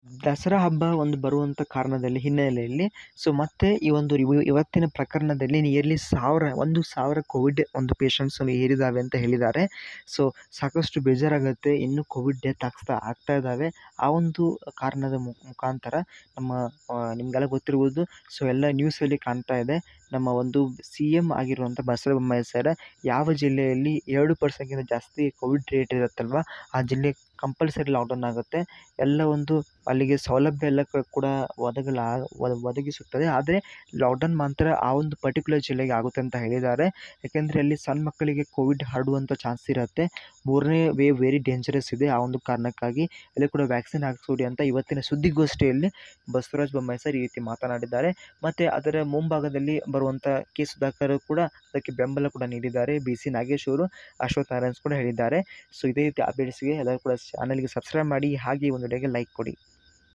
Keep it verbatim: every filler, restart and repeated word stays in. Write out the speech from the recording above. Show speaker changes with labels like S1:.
S1: ದಸರಾ ಹಬ್ಬ ಒಂದು ಬರುವಂಥ ಕಾರಣದಲ್ಲಿ ಹಿನ್ನೆಲೆಯಲ್ಲಿ ಸೊ ಮತ್ತೆ ಈ ಒಂದು ಇವ ಇವತ್ತಿನ ಪ್ರಕರಣದಲ್ಲಿ ನಿಯರ್ಲಿ ಸಾವಿರ ಒಂದು ಸಾವಿರ ಕೋವಿಡ್ ಒಂದು ಪೇಷಂಟ್ಸ್ ಏರಿದಾವೆ ಅಂತ ಹೇಳಿದ್ದಾರೆ. ಸೊ ಸಾಕಷ್ಟು ಬೇಜಾರಾಗುತ್ತೆ. ಇನ್ನೂ ಕೋವಿಡ್ ಡೆತ್ ಆಗ್ತಾ ಆಗ್ತಾ ಇದ್ದಾವೆ. ಆ ಒಂದು ಕಾರಣದ ಮು ಮುಖಾಂತರ ನಮ್ಮ ನಿಮಗೆಲ್ಲ ಗೊತ್ತಿರ್ಬೋದು. ಸೊ ಎಲ್ಲ ನ್ಯೂಸಲ್ಲಿ ಕಾಣ್ತಾ ಇದೆ. ನಮ್ಮ ಒಂದು ಸಿ ಎಮ್ ಆಗಿರುವಂಥ ಬಸವರಾಜ ಬೊಮ್ಮಾಯಿ ಸರ್ ಯಾವ ಜಿಲ್ಲೆಯಲ್ಲಿ ಎರಡು ಪರ್ಸೆಂಟ್ಗಿಂತ ಜಾಸ್ತಿ ಕೋವಿಡ್ ರೇಟ್ ಇರುತ್ತಲ್ವ, ಆ ಜಿಲ್ಲೆ ಕಂಪಲ್ಸರಿ ಲಾಕ್ಡೌನ್ ಆಗುತ್ತೆ. ಎಲ್ಲ ಒಂದು ಅಲ್ಲಿಗೆ ಸೌಲಭ್ಯ ಎಲ್ಲ ಕೂಡ ಒದಗಲ ಒದಗಿಸುತ್ತದೆ. ಆದರೆ ಲಾಕ್ಡೌನ್ ಮಾತ್ರ ಆ ಒಂದು ಪರ್ಟಿಕ್ಯುಲರ್ ಜಿಲ್ಲೆಗೆ ಆಗುತ್ತೆ ಅಂತ ಹೇಳಿದ್ದಾರೆ. ಯಾಕೆಂದರೆ ಅಲ್ಲಿ ಸಣ್ಣ ಮಕ್ಕಳಿಗೆ ಕೋವಿಡ್ ಹರಡುವಂಥ ಚಾನ್ಸ್ ಇರುತ್ತೆ. ಮೂರನೇ ವೇವ್ ವೆರಿ ಡೇಂಜರಸ್ ಇದೆ. ಆ ಒಂದು ಕಾರಣಕ್ಕಾಗಿ ಅಲ್ಲಿ ಕೂಡ ವ್ಯಾಕ್ಸಿನ್ ಹಾಕಿಸೋಡಿ ಅಂತ ಇವತ್ತಿನ ಸುದ್ದಿಗೋಷ್ಠಿಯಲ್ಲಿ ಬಸವರಾಜ ಬೊಮ್ಮಾಯಿ ಸರ್ ಈ ರೀತಿ ಮಾತನಾಡಿದ್ದಾರೆ. ಮತ್ತು ಅದರ ಮುಂಭಾಗದಲ್ಲಿ ಬರುವಂಥ ಕೆ ಸುಧಾಕರ್ ಕೂಡ ಅದಕ್ಕೆ ಬೆಂಬಲ ಕೂಡ ನೀಡಿದ್ದಾರೆ. ಬಿ ಸಿ ನಾಗೇಶ್ ಅವರು, ಅಶ್ವಥ್ ನಾರಾಯಣ್ ಕೂಡ ಹೇಳಿದ್ದಾರೆ. ಸೊ ಇದೇ ರೀತಿ ಅಪ್ಡೇಟ್ಸ್ಗೆ ಎಲ್ಲರೂ ಕೂಡ ಚಾನಲ್ಗೆ ಸಬ್ಸ್ಕ್ರೈಬ್ ಮಾಡಿ, ಹಾಗೆ ಒಂದು ವಿಡಿಯೋಗೆ ಲೈಕ್ ಕೊಡಿ.